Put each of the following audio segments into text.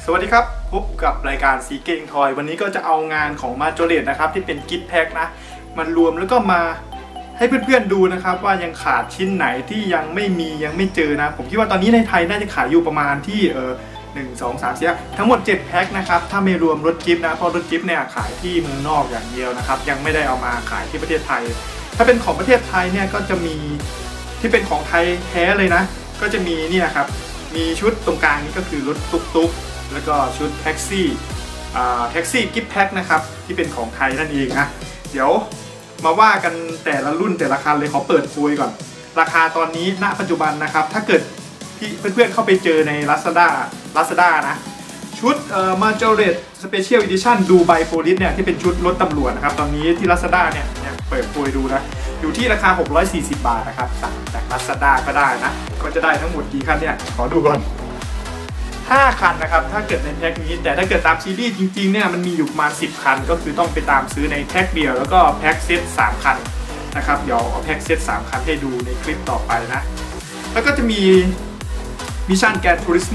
สวัสดีครับพบกับรายการสีเก่งทอยวันนี้ก็จะเอางานของมาโจเลตนะครับที่เป็นกิฟต์แพ็คนะมันรวมแล้วก็มาให้เพื่อนๆดูนะครับว่ายังขาดชิ้นไหนที่ยังไม่เจอนะผมคิดว่าตอนนี้ในไทยน่าจะขายอยู่ประมาณที่1 2 3 4ทั้งหมด7แพ็คนะครับถ้าไม่รวมรถกิฟต์นะเพราะรถกิฟต์เนี่ยขายที่เมืองนอกอย่างเดียวนะครับยังไม่ได้เอามาขายที่ประเทศไทยถ้าเป็นของประเทศไทยเนี่ยก็จะมีที่เป็นของไทยแท้เลยนะก็จะมีเนี่ยครับมีชุดตรงกลางนี้ก็คือรถตุ๊กแล้วก็ชุดแท็กซี่กิฟต์แพ็คนะครับที่เป็นของไทยนั่นเองนะเดี๋ยวมาว่ากันแต่ละรุ่นแต่ละคันเลยขอเปิดคุยก่อนราคาตอนนี้ณปัจจุบันนะครับถ้าเกิดที่เพื่อนๆเข้าไปเจอใน Lazada นะชุดมาโจเลตสเปเชียลอีดิชั่นดูไบโพลิสเนี่ยที่เป็นชุดรถตำรวจนะครับตอนนี้ที่ Lazada เนี่ยเปิดคุยดูนะอยู่ที่ราคา640 บาทนะครับสั่งจาก Lazada ก็ได้นะก็จะได้ทั้งหมดกี่คันเนี่ยขอดูก่อน5 คันนะครับถ้าเกิดในแพ็คนี้แต่ถ้าเกิดตามซีรีส์จริงๆเนี่ยมันมีอยู่ประมาณ10 คันก็คือต้องไปตามซื้อในแพ็คเดียวแล้วก็แพ็คเซต3 คันนะครับเดี๋ยวเอาแพ็คเซต3 คันให้ดูในคลิปต่อไปนะแล้วก็จะมีมิชชั่นแกรนทูริสโม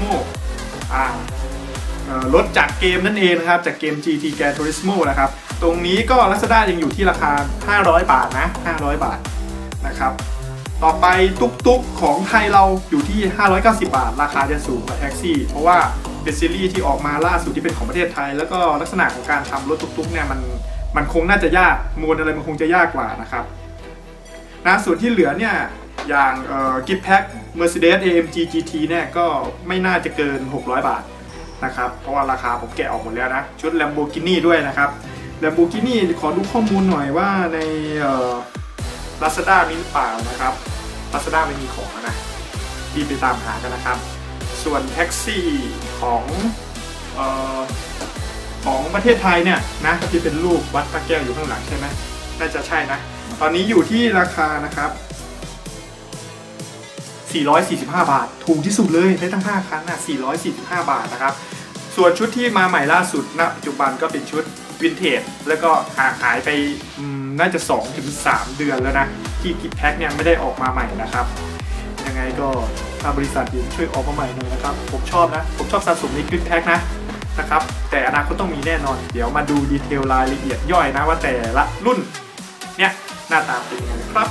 รถจากเกมนั่นเองนะครับจากเกม GT Gran Turismo นะครับตรงนี้ก็ Lazada ยังอยู่ที่ราคา500 บาทนะ500 บาทนะครับต่อไปตุ๊กของไทยเราอยู่ที่590 บาทราคาจะสูงกว่าแท็กซี่เพราะว่าเป็นซีรีส์ที่ออกมาล่าสุดที่เป็นของประเทศไทยแล้วก็ลักษณะของการทำรถตุ๊กเนี่ยมันคงน่าจะยากมวลอะไรมันคงจะยากกว่านะครับนะส่วนที่เหลือเนี่ยอย่างกิฟต์แพ็ค Mercedes AMG GT เนี่ยก็ไม่น่าจะเกิน600 บาทนะครับเพราะว่าราคาผมแกะออกหมดแล้วนะชุด Lamborghini ด้วยนะครับ Lamborghini ขอดูข้อมูลหน่อยว่าในLazada มีหรือเปล่านะครับ Lazada ไม่มีของนะรีบไปตามหากันนะครับส่วนแท็กซี่ของประเทศไทยเนี่ยนะที่เป็นรูปวัดพระแก้วอยู่ข้างหลังใช่ไหมน่าจะใช่นะตอนนี้อยู่ที่ราคานะครับ445 บาทถูกที่สุดเลยได้ทั้ง5 คันนะ445 บาทนะครับส่วนชุดที่มาใหม่ล่าสุดณปัจจุบันก็เป็นชุดวินเทจแล้วก็ขายไปน่าจะ 2-3 เดือนแล้วนะที่กิฟต์แพ็คเนี่ยไม่ได้ออกมาใหม่นะครับยังไงก็ถ้าบริษัทยินช่วยออกมาใหม่หน่อยนะครับผมชอบสะสมในกิฟต์แพ็คนะครับแต่อนาคตต้องมีแน่นอนเดี๋ยวมาดูดีเทลรายละเอียดย่อยนะว่าแต่ละรุ่นเนี่ยหน้าตาเป็นยังไงครับ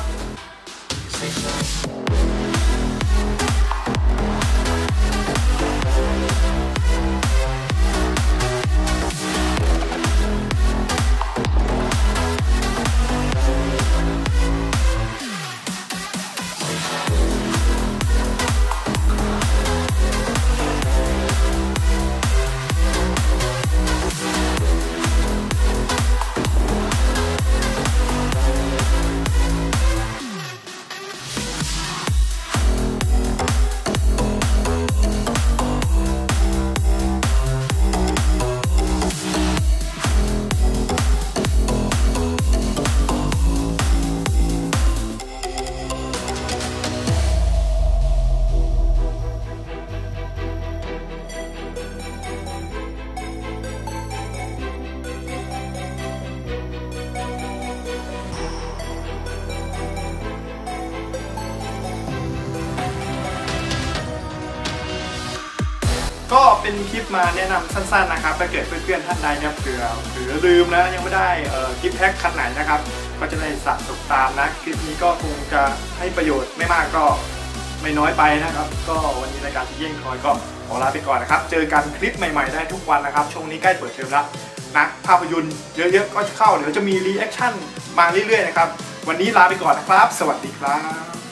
ก็เป็นคลิปมาแนะนำสั้นๆนะครับถ้าเกิดเพื่อนๆท่านใดเนี่ยเผื่อลืมนะยังไม่ได้กิฟต์แพ็คคันไหนนะครับก็จะได้สะสมตามนะคลิปนี้ก็คงจะให้ประโยชน์ไม่มากก็ไม่น้อยไปนะครับก็วันนี้รายการที่เย่งคอยก็ขอลาไปก่อนนะครับเจอกันคลิปใหม่ๆได้ทุกวันนะครับช่วงนี้ใกล้เปิดเทอมแล้วนะภาพยนตร์เยอะๆก็เข้าเดี๋ยวจะมีรีแอคชั่นมาเรื่อยๆนะครับวันนี้ลาไปก่อนนะครับสวัสดีครับ